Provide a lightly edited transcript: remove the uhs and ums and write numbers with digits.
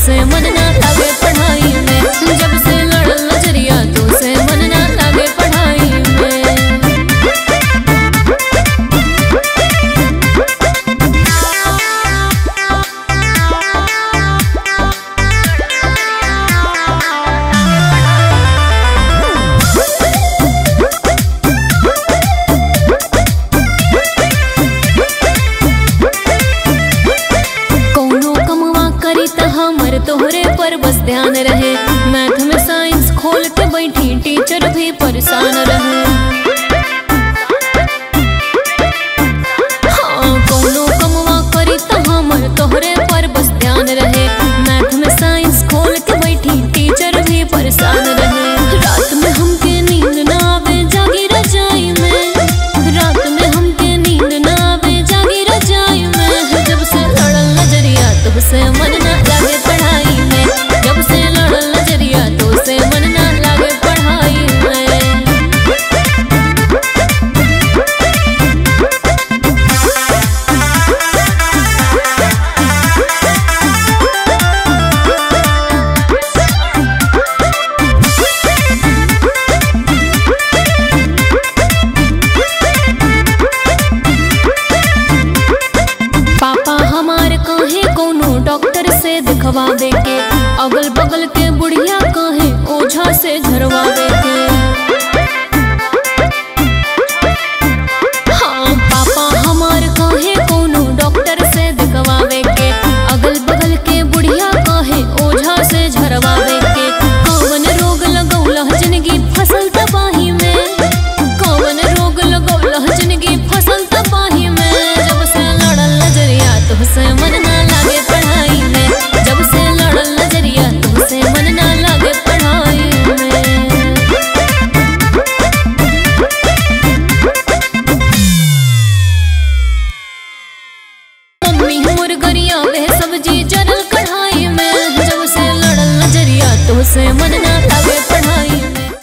तुझसे मन ना लागे पढ़ाई में। जब से लड़ल नजरिया तुझसे मन ना लागे पढ़ाई में। हमर तोहरे पर बस ध्यान रहे, मैथ में साइंस खोल के बैठी टीचर भी परेशान रहे। हाँ कोनो कमवा करी तो हमर तोहरे पर बस ध्यान रहे, मैथ में साइंस खोल के बैठी टीचर भी परेशान रहे। रात में हमके नींद ना आवे जागी रजाई में, रात में हमके नींद ना आवे जागी रजाई में। जब से लड़ल नजरिया तुझसे मन ना लागे पढ़ाई में, जब से लड़ल नजरिया तुझसे मन ना लागे पढ़ाई में। पापा हमारे कहे कोनो डॉक्टर से दिखवा दे के, अगल बगल के बुढ़िया